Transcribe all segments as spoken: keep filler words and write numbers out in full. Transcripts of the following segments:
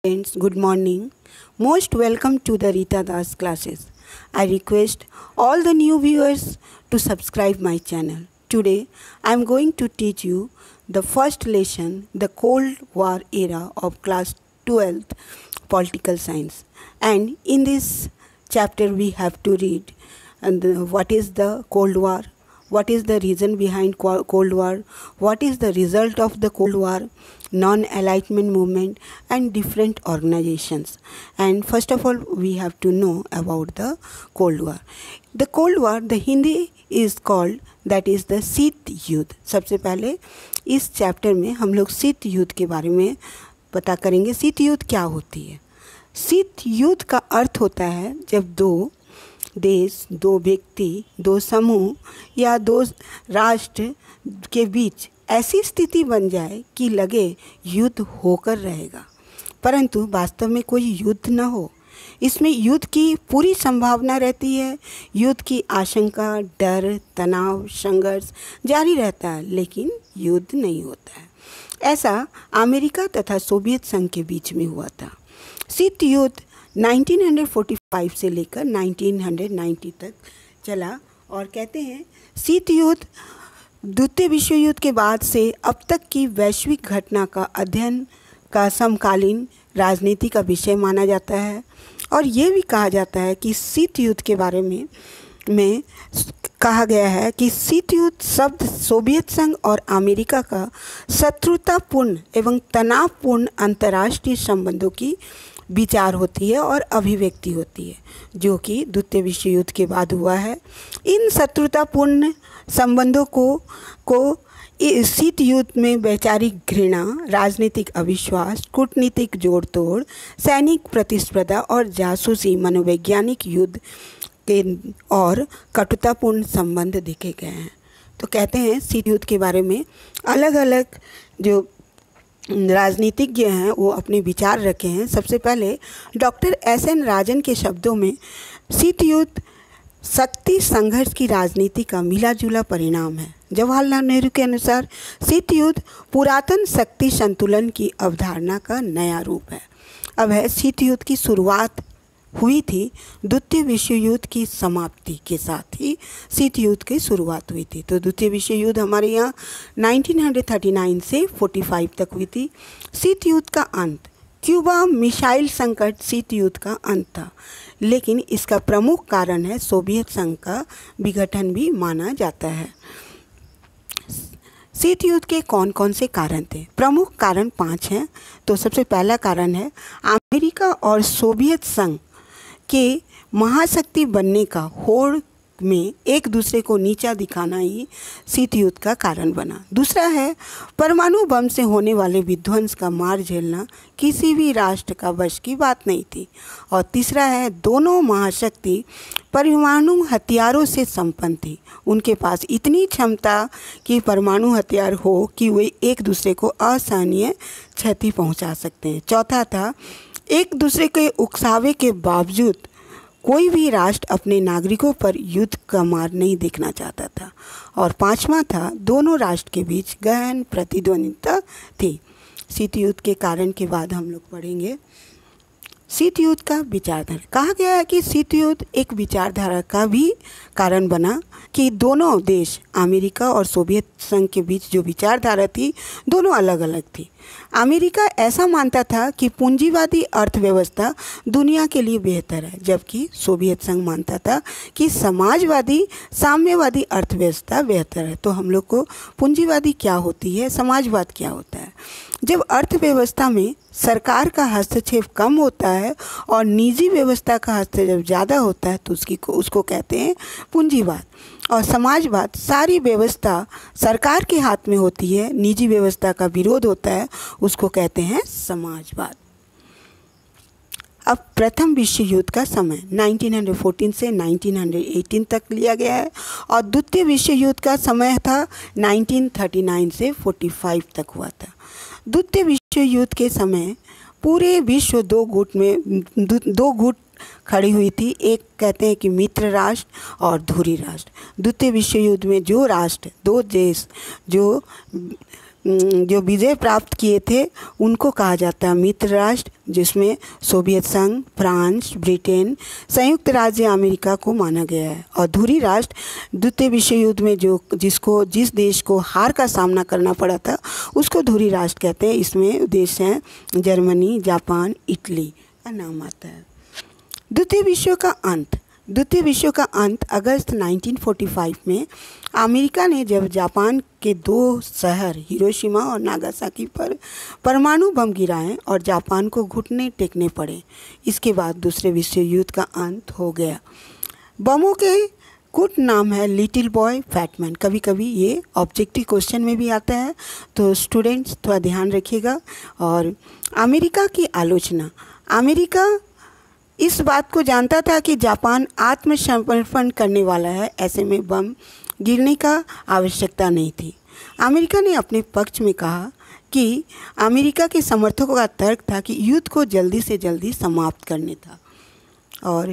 Friends, good morning. Most welcome to the Rita Das classes. I request all the new viewers to subscribe my channel. Today I am going to teach you the first lesson, the Cold War era of class twelfth political science. And in this chapter we have to read and the, what is the Cold War, what is the reason behind Cold War, what is the result of the Cold War, non-alignment movement and different organizations. And first of all we have to know about the Cold War. The Cold War, the Hindi is called, that is the शीत युद्ध. सबसे पहले इस chapter में हम लोग शीत युद्ध के बारे में पता करेंगे. शीत युद्ध क्या होती है? शीत युद्ध का अर्थ होता है जब दो देश, दो व्यक्ति, दो समूह या दो राष्ट्र के बीच ऐसी स्थिति बन जाए कि लगे युद्ध होकर रहेगा, परंतु वास्तव में कोई युद्ध न हो. इसमें युद्ध की पूरी संभावना रहती है, युद्ध की आशंका, डर, तनाव, संघर्ष जारी रहता है, लेकिन युद्ध नहीं होता है. ऐसा अमेरिका तथा सोवियत संघ के बीच में हुआ था. शीत युद्ध उन्नीस सौ पैंतालीस से लेकर उन्नीस सौ नब्बे तक चला और कहते हैं शीत युद्ध द्वितीय विश्व युद्ध के बाद से अब तक की वैश्विक घटना का अध्ययन का समकालीन राजनीति का विषय माना जाता है. और ये भी कहा जाता है कि शीत युद्ध के बारे में में कहा गया है कि शीत युद्ध शब्द सोवियत संघ और अमेरिका का शत्रुतापूर्ण एवं तनावपूर्ण अंतर्राष्ट्रीय संबंधों की विचार होती है और अभिव्यक्ति होती है, जो कि द्वितीय विश्व युद्ध के बाद हुआ है. इन शत्रुतापूर्ण संबंधों को को शीत युद्ध में वैचारिक घृणा, राजनीतिक अविश्वास, कूटनीतिक जोड़ तोड़, सैनिक प्रतिस्पर्धा और जासूसी, मनोवैज्ञानिक युद्ध के और कटुतापूर्ण संबंध देखे गए हैं. तो कहते हैं शीत युद्ध के बारे में अलग अलग जो राजनीतिज्ञ हैं वो अपने विचार रखे हैं. सबसे पहले डॉक्टर एस एन राजन के शब्दों में शीत युद्ध शक्ति संघर्ष की राजनीति का मिला जुला परिणाम है. जवाहरलाल नेहरू के अनुसार शीत युद्ध पुरातन शक्ति संतुलन की अवधारणा का नया रूप है. अब है शीत युद्ध की शुरुआत हुई थी द्वितीय विश्व युद्ध की समाप्ति के साथ ही शीत युद्ध की शुरुआत हुई थी. तो द्वितीय विश्व युद्ध हमारे यहाँ उन्नीस सौ उनतालीस से पैंतालीस तक हुई थी. शीत युद्ध का अंत, क्यूबा मिसाइल संकट शीत युद्ध का अंत था, लेकिन इसका प्रमुख कारण है सोवियत संघ का विघटन भी माना जाता है. शीत युद्ध के कौन कौन से कारण थे? प्रमुख कारण पांच हैं. तो सबसे पहला कारण है अमेरिका और सोवियत संघ के महाशक्ति बनने का होड़ में एक दूसरे को नीचा दिखाना ही शीत युद्ध का कारण बना. दूसरा है परमाणु बम से होने वाले विध्वंस का मार झेलना किसी भी राष्ट्र का वश की बात नहीं थी. और तीसरा है दोनों महाशक्ति परमाणु हथियारों से संपन्न थी. उनके पास इतनी क्षमता कि परमाणु हथियार हो कि वे एक दूसरे को असहनीय क्षति पहुंचा सकते हैं. चौथा था एक दूसरे के उकसावे के बावजूद कोई भी राष्ट्र अपने नागरिकों पर युद्ध का मार नहीं देखना चाहता था. और पांचवा था दोनों राष्ट्र के बीच गहन प्रतिद्वंदिता थी. शीत युद्ध के कारण के बाद हम लोग पढ़ेंगे शीत युद्ध का विचारधारा. कहा गया है कि शीत युद्ध एक विचारधारा का भी कारण बना कि दोनों देश अमेरिका और सोवियत संघ के बीच जो विचारधारा थी दोनों अलग अलग थी. अमेरिका ऐसा मानता था कि पूंजीवादी अर्थव्यवस्था दुनिया के लिए बेहतर है, जबकि सोवियत संघ मानता था कि समाजवादी साम्यवादी अर्थव्यवस्था बेहतर है. तो हम लोग को पूंजीवादी क्या होती है, समाजवाद क्या होता है? जब अर्थव्यवस्था में सरकार का हस्तक्षेप कम होता है और निजी व्यवस्था का हस्तक्षेप ज़्यादा होता है तो उसकी को उसको कहते हैं पूंजीवाद. और समाजवाद सारी व्यवस्था सरकार के हाथ में होती है, निजी व्यवस्था का विरोध होता है, उसको कहते हैं समाजवाद. अब प्रथम विश्व युद्ध का समय उन्नीस सौ चौदह से उन्नीस सौ अठारह तक लिया गया है और द्वितीय विश्व युद्ध का समय था उन्नीस सौ उनतालीस से पैंतालीस तक हुआ था. द्वितीय विश्व युद्ध के समय पूरे विश्व दो गुट में दो गुट खड़ी हुई थी. एक कहते हैं कि मित्र राष्ट्र और धुरी राष्ट्र. द्वितीय विश्व युद्ध में जो राष्ट्र, दो देश जो जो विजय प्राप्त किए थे उनको कहा जाता है मित्र राष्ट्र, जिसमें सोवियत संघ, फ्रांस, ब्रिटेन, संयुक्त राज्य अमेरिका को माना गया है। और ध्रुवीय राष्ट्र द्वितीय विश्व युद्ध में जो जिसको जिस देश को हार का सामना करना पड़ा था उसको ध्रुवीय राष्ट्र कहते हैं। इसमें देश हैं जर्मनी, जापान, इटली का नाम आता है। द्वितीय विश्व का अंत द्वितीय विश्व का अंत अगस्त उन्नीस सौ पैंतालीस में अमेरिका ने जब जापान के दो शहर हिरोशिमा और नागासाकी पर परमाणु बम गिराए और जापान को घुटने टेकने पड़े। इसके बाद दूसरे विश्व युद्ध का अंत हो गया। बमों के कुछ नाम है लिटिल बॉय, फैटमैन। कभी कभी ये ऑब्जेक्टिव क्वेश्चन में भी आता है, तो स्टूडेंट्स थोड़ा ध्यान रखिएगा। और अमेरिका की आलोचना अमेरिका इस बात को जानता था कि जापान आत्मसमर्पण करने वाला है, ऐसे में बम गिरने का आवश्यकता नहीं थी। अमेरिका ने अपने पक्ष में कहा कि अमेरिका के समर्थकों का तर्क था कि युद्ध को जल्दी से जल्दी समाप्त करने था। और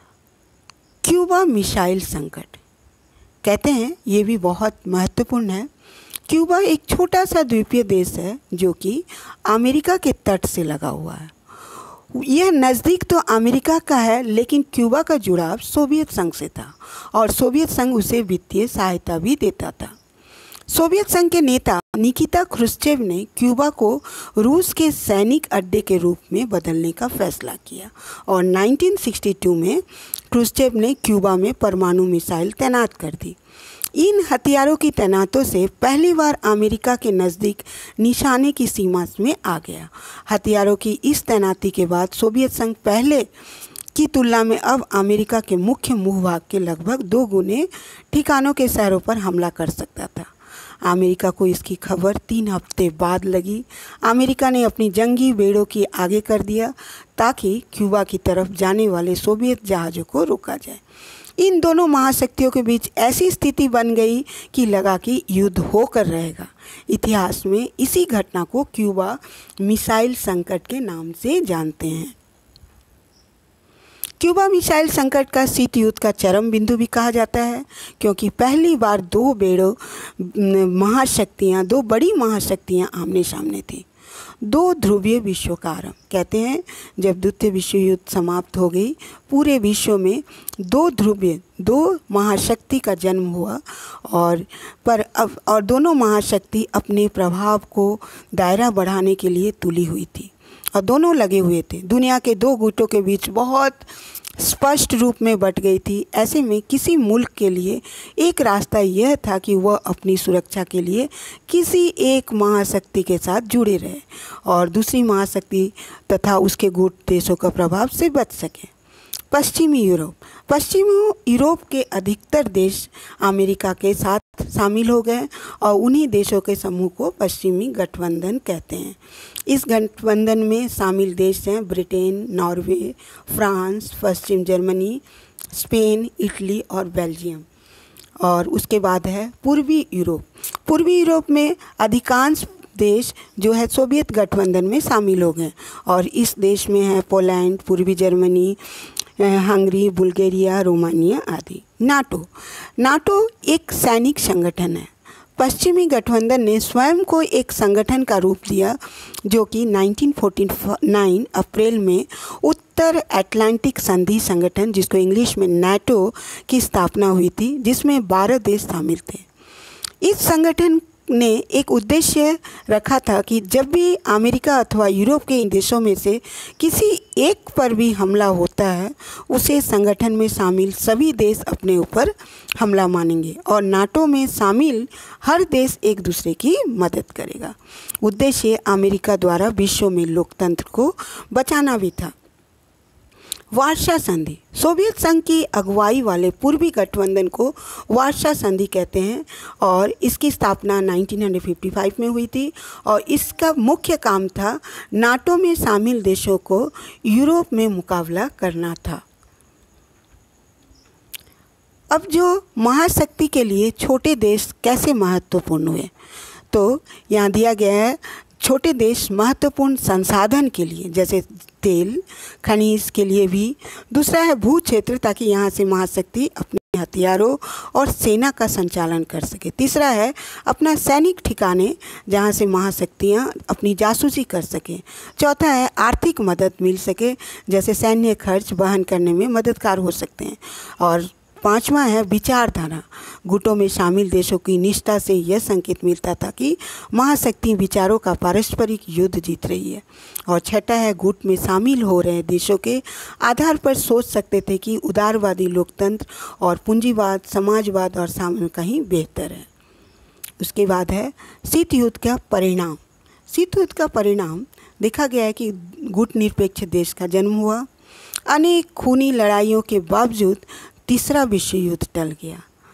क्यूबा मिसाइल संकट कहते हैं ये भी बहुत महत्वपूर्ण है। क्यूबा एक छोटा सा द्वीपीय देश है जो कि अमेरिका के तट से लगा हुआ है। यह नज़दीक तो अमेरिका का है, लेकिन क्यूबा का जुड़ाव सोवियत संघ से था और सोवियत संघ उसे वित्तीय सहायता भी देता था। सोवियत संघ के नेता निकिता क्रुश्चेव ने क्यूबा को रूस के सैनिक अड्डे के रूप में बदलने का फैसला किया और उन्नीस सौ बासठ में क्रुश्चेव ने क्यूबा में परमाणु मिसाइल तैनात कर दी। इन हथियारों की तैनातों से पहली बार अमेरिका के नज़दीक निशाने की सीमा में आ गया। हथियारों की इस तैनाती के बाद सोवियत संघ पहले की तुलना में अब अमेरिका के मुख्य भूभाग के लगभग दो गुने ठिकानों के शहरों पर हमला कर सकता था। अमेरिका को इसकी खबर तीन हफ्ते बाद लगी। अमेरिका ने अपनी जंगी बेड़ों की आगे कर दिया ताकि क्यूबा की तरफ जाने वाले सोवियत जहाज़ों को रोका जाए। इन दोनों महाशक्तियों के बीच ऐसी स्थिति बन गई कि लगा कि युद्ध होकर रहेगा। इतिहास में इसी घटना को क्यूबा मिसाइल संकट के नाम से जानते हैं। क्यूबा मिसाइल संकट का शीत युद्ध का चरम बिंदु भी कहा जाता है, क्योंकि पहली बार दो बेड़ों महाशक्तियाँ दो बड़ी महाशक्तियाँ आमने सामने थी। दो ध्रुवीय विश्व का आरंभ कहते हैं जब द्वितीय विश्व युद्ध समाप्त हो गई, पूरे विश्व में दो ध्रुवीय दो महाशक्ति का जन्म हुआ और पर अब और दोनों महाशक्ति अपने प्रभाव को दायरा बढ़ाने के लिए तुली हुई थी और दोनों लगे हुए थे। दुनिया के दो गुटों के बीच बहुत स्पष्ट रूप में बट गई थी। ऐसे में किसी मुल्क के लिए एक रास्ता यह था कि वह अपनी सुरक्षा के लिए किसी एक महाशक्ति के साथ जुड़े रहे और दूसरी महाशक्ति तथा उसके गुट देशों का प्रभाव से बच सके। पश्चिमी यूरोप पश्चिमी यूरोप के अधिकतर देश अमेरिका के साथ शामिल हो गए और उन्हीं देशों के समूह को पश्चिमी गठबंधन कहते हैं। इस गठबंधन में शामिल देश हैं ब्रिटेन, नॉर्वे, फ्रांस, पश्चिम जर्मनी, स्पेन, इटली और बेल्जियम। और उसके बाद है पूर्वी यूरोप। पूर्वी यूरोप में अधिकांश देश जो है सोवियत गठबंधन में शामिल हो गए और इस देश में है पोलैंड, पूर्वी जर्मनी, हंगरी, बुल्गारिया, रोमानिया आदि। नाटो नाटो एक सैनिक संगठन है। पश्चिमी गठबंधन ने स्वयं को एक संगठन का रूप दिया जो कि उन्नीस सौ उनचास अप्रैल में उत्तर अटलांटिक संधि संगठन, जिसको इंग्लिश में नाटो, की स्थापना हुई थी, जिसमें बारह देश शामिल थे। इस संगठन ने एक उद्देश्य रखा था कि जब भी अमेरिका अथवा यूरोप के देशों में से किसी एक पर भी हमला होता है, उसे संगठन में शामिल सभी देश अपने ऊपर हमला मानेंगे और नाटो में शामिल हर देश एक दूसरे की मदद करेगा। उद्देश्य अमेरिका द्वारा विश्व में लोकतंत्र को बचाना भी था। वार्सा संधि सोवियत संघ की अगुवाई वाले पूर्वी गठबंधन को वार्सा संधि कहते हैं और इसकी स्थापना उन्नीस सौ पचपन में हुई थी और इसका मुख्य काम था नाटो में शामिल देशों को यूरोप में मुकाबला करना था। अब जो महाशक्ति के लिए छोटे देश कैसे महत्वपूर्ण हुए, तो यहाँ दिया गया है छोटे देश महत्वपूर्ण संसाधन के लिए, जैसे तेल, खनिज के लिए भी। दूसरा है भू क्षेत्र, ताकि यहाँ से महाशक्ति अपने हथियारों और सेना का संचालन कर सके। तीसरा है अपना सैनिक ठिकाने जहाँ से महाशक्तियाँ अपनी जासूसी कर सकें। चौथा है आर्थिक मदद मिल सके, जैसे सैन्य खर्च वहन करने में मददगार हो सकते हैं। और पांचवा है विचारधारा। गुटों में शामिल देशों की निष्ठा से यह संकेत मिलता था कि महाशक्ति विचारों का पारस्परिक युद्ध जीत रही है। और छठा है गुट में शामिल हो रहे देशों के आधार पर सोच सकते थे कि उदारवादी लोकतंत्र और पूंजीवाद, समाजवाद और साम्य कहीं बेहतर है। उसके बाद है शीत युद्ध का परिणाम। शीत युद्ध का परिणाम देखा गया है कि गुट निरपेक्ष देश का जन्म हुआ। अनेक खूनी लड़ाइयों के बावजूद तीसरा विश्व युद्ध टल गया।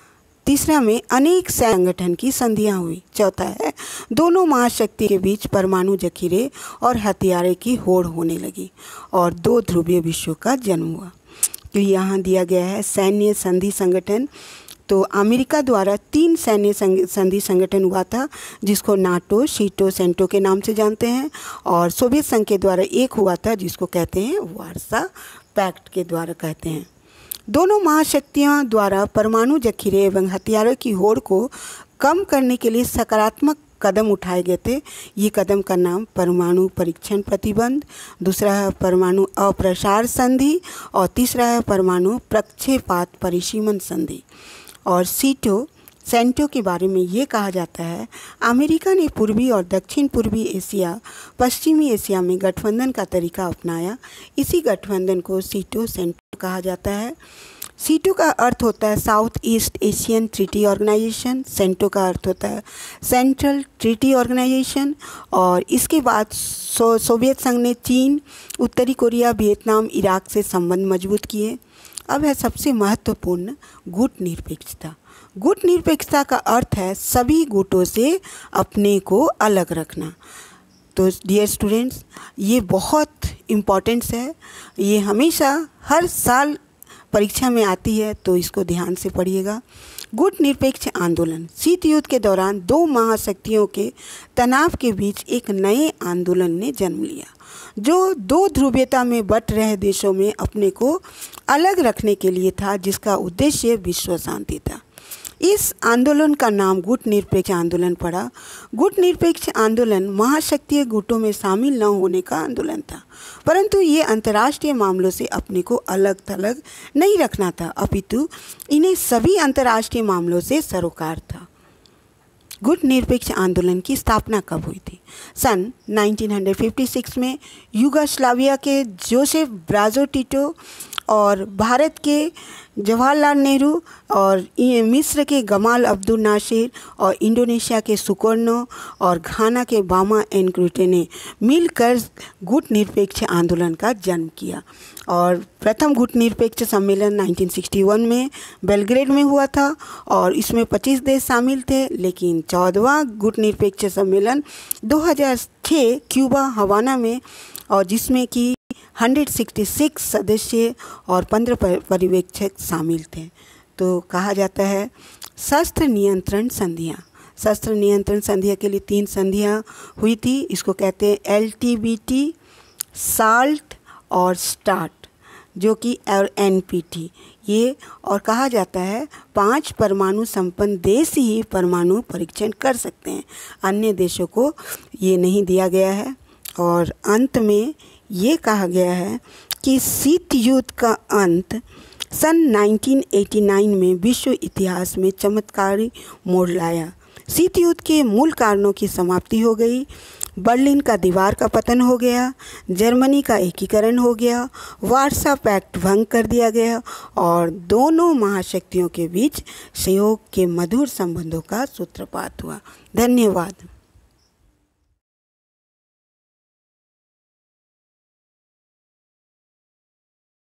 तीसरा में अनेक संगठन की संधियां हुई। चौथा है दोनों महाशक्ति के बीच परमाणु जखीरे और हथियारे की होड़ होने लगी और दो ध्रुवीय विश्व का जन्म हुआ। तो यहाँ दिया गया है सैन्य संधि संगठन। तो अमेरिका द्वारा तीन सैन्य संधि संगठन हुआ था, जिसको नाटो, शीटो, सेंटो के नाम से जानते हैं। और सोवियत संघ के द्वारा एक हुआ था, जिसको कहते हैं वार्सा पैक्ट के द्वारा कहते हैं। दोनों महाशक्तियों द्वारा परमाणु जखीरे एवं हथियारों की होड़ को कम करने के लिए सकारात्मक कदम उठाए गए थे। ये कदम का नाम परमाणु परीक्षण प्रतिबंध, दूसरा है परमाणु अप्रसार संधि और तीसरा है परमाणु प्रक्षेपात परिसीमन संधि। और सीटो सेंटो के बारे में ये कहा जाता है, अमेरिका ने पूर्वी और दक्षिण पूर्वी एशिया, पश्चिमी एशिया में गठबंधन का तरीका अपनाया। इसी गठबंधन को सीटो सेंटो कहा जाता है। सीटो का अर्थ होता है South East Asian Treaty Organization, CENTO का अर्थ होता है सेंट्रल ट्रीटी ऑर्गेनाइजेशन। और इसके बाद सो सोवियत संघ ने चीन, उत्तरी कोरिया, वियतनाम, इराक से संबंध मजबूत किए। अब है सबसे महत्वपूर्ण गुट निरपेक्षता। गुट निरपेक्षता का अर्थ है सभी गुटों से अपने को अलग रखना। तो डियर स्टूडेंट्स, ये बहुत इम्पॉर्टेंस है। ये हमेशा हर साल परीक्षा में आती है, तो इसको ध्यान से पढ़िएगा। गुट निरपेक्ष आंदोलन शीत युद्ध के दौरान दो महाशक्तियों के तनाव के बीच एक नए आंदोलन ने जन्म लिया, जो दो ध्रुवीयता में बट रहे देशों में अपने को अलग रखने के लिए था, जिसका उद्देश्य विश्व शांति था। इस आंदोलन का नाम गुट निरपेक्ष आंदोलन पड़ा। गुट निरपेक्ष आंदोलन महाशक्तिय गुटों में शामिल न होने का आंदोलन था, परंतु ये अंतर्राष्ट्रीय मामलों से अपने को अलग थलग नहीं रखना था, अपितु इन्हें सभी अंतर्राष्ट्रीय मामलों से सरोकार था। गुट निरपेक्ष आंदोलन की स्थापना कब हुई थी? सन उन्नीस सौ छप्पन में युगोस्लाविया के जोसेफ ब्राजो टिटो और भारत के जवाहरलाल नेहरू और मिस्र के गमाल अब्दुल नासिर और इंडोनेशिया के सुकर्णो और घाना के बामा एनक्रुटे ने मिलकर गुट निरपेक्ष आंदोलन का जन्म किया। और प्रथम गुट निरपेक्ष सम्मेलन उन्नीस सौ इकसठ में बेलग्रेड में हुआ था और इसमें पच्चीस देश शामिल थे, लेकिन चौदहवां गुट निरपेक्ष सम्मेलन दो हज़ार छह क्यूबा हवाना में, और जिसमें कि एक सौ छियासठ सदस्य और पंद्रह पर्यवेक्षक शामिल थे। तो कहा जाता है शस्त्र नियंत्रण संधियाँ। शस्त्र नियंत्रण संधियाँ के लिए तीन संधियाँ हुई थी। इसको कहते हैं L T B T, SALT और स्टार्ट, जो कि और एन पी टी ये। और कहा जाता है पांच परमाणु संपन्न देश ही परमाणु परीक्षण कर सकते हैं, अन्य देशों को ये नहीं दिया गया है। और अंत में ये कहा गया है कि शीत युद्ध का अंत सन उन्नीस सौ नवासी में विश्व इतिहास में चमत्कारी मोड़ लाया। शीत युद्ध के मूल कारणों की समाप्ति हो गई, बर्लिन का दीवार का पतन हो गया, जर्मनी का एकीकरण हो गया, वार्सा पैक्ट भंग कर दिया गया और दोनों महाशक्तियों के बीच सहयोग के मधुर संबंधों का सूत्रपात हुआ। धन्यवाद।